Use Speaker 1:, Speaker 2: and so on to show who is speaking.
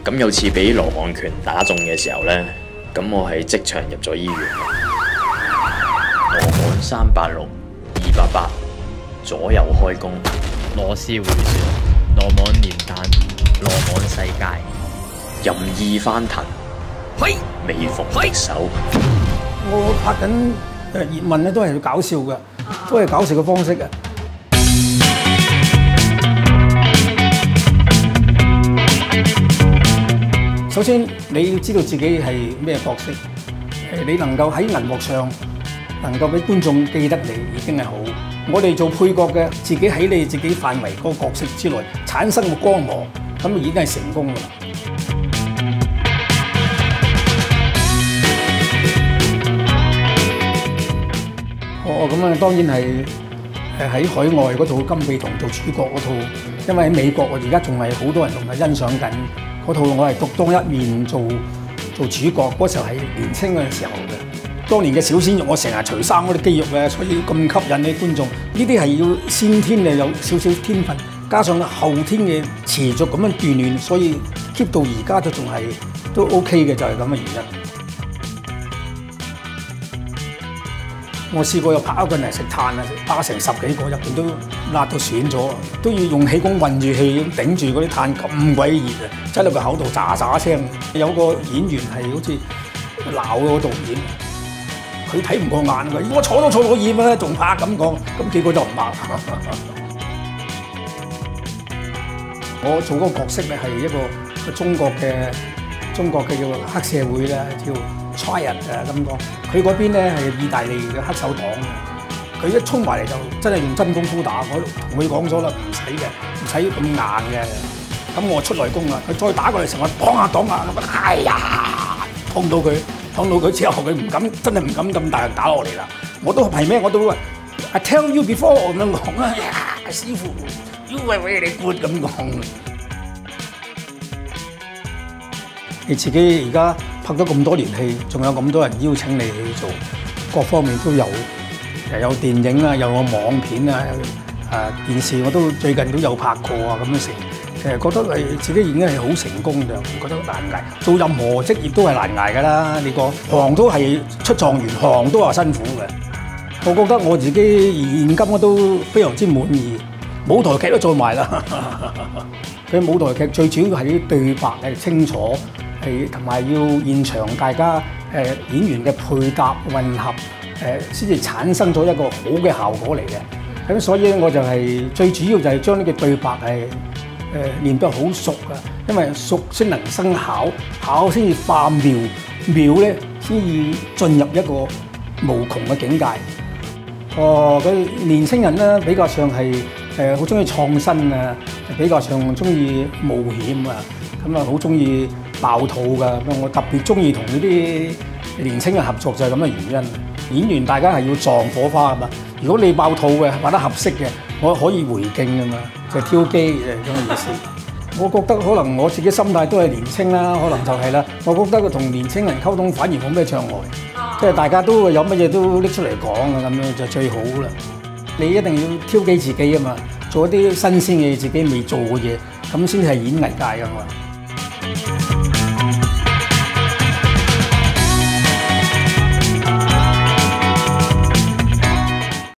Speaker 1: 咁有次俾羅漢拳打中嘅時候呢，咁我係即場入咗醫院。羅漢386、288，左右開弓，
Speaker 2: 羅斯回旋，羅網連彈，羅網世界，
Speaker 1: 任意翻騰，未逢敵手。
Speaker 3: 我拍緊葉問咧，都係搞笑嘅，都係搞笑嘅方式嘅。首先你要知道自己係咩角色，你能夠喺銀幕上能夠俾觀眾記得你已經係好。我哋做配角嘅，自己喺你自己範圍嗰個角色之內產生個光芒，咁已經係成功㗎啦。咁啊，當然係喺海外嗰套《金臂童》做主角嗰套，因為喺美國我而家仲係好多人仲係欣賞緊嗰套，我係獨當一面做主角嗰時候係年青嗰陣時候嘅。當年嘅小鮮肉，我成日除衫嗰啲肌肉嘅，所以咁吸引啲觀眾。呢啲係要先天嘅有少少天分，加上後天嘅持續咁樣鍛鍊，所以 keep 到而家都仲係都 OK 嘅，就係咁嘅原因。我試過有拍一個人食炭啊，打成10幾個，入邊都辣到損咗，都要用氣功運住氣頂住嗰啲炭，咁鬼熱啊！擠落個口度喳喳聲。有個演員係好似鬧嗰個導演，佢睇唔過眼㗎，我坐都坐到厭啦，仲拍咁講，咁結果就唔拍。我做嗰個角色咧係一個中國嘅叫黑社會咧，叫 Triad 啊咁講。佢嗰邊咧係意大利嘅黑手黨，佢一衝埋嚟就真係用真功夫打。我同佢講咗啦，唔使嘅，唔使咁硬嘅。咁我出內功啦，佢再打過嚟時候，我擋下擋下，我覺得哎呀，痛到佢之後，佢唔敢，真係唔敢咁大力打落嚟啦。我都係咩？我都話 I tell you before 咁樣講啊，師傅 ，you are very good 咁講。你自己而家拍咗咁多年戲，仲有咁多人邀請你去做，各方面都有，有電影啊，又有網片啊，電視我都最近都有拍過啊，咁樣成，其實覺得係自己已經係好成功嘅，唔覺得難捱。做任何職業都係難捱㗎啦，你個行都係出狀元，行都話辛苦嘅。我覺得我自己現今我都非常之滿意，舞台劇都做埋啦。佢舞台劇最主要係啲對白係清楚。同埋要現場大家演員嘅配搭混合先至產生咗一個好嘅效果嚟嘅。咁所以我就係最主要就係將呢個對白練得好熟啊，因為熟先能生巧，巧先至化妙，妙咧先至進入一個無窮嘅境界。佢年青人咧比較上係好中意創新啊，比較上中意冒險啊，咁啊好中意爆肚㗎，我特別中意同呢啲年青人合作就係咁嘅原因。演員大家係要撞火花㗎嘛，如果你爆肚嘅，拍得合適嘅，我可以回敬㗎嘛，就係挑機咁嘅意思。我覺得可能我自己心態都係年青啦，可能就係啦。我覺得同年青人溝通反而冇咩障礙，即係大家都有乜嘢都拎出嚟講啊，咁樣就最好啦。你一定要挑機自己啊嘛，做一啲新鮮嘅自己未做嘅嘢，咁先係演藝界㗎嘛。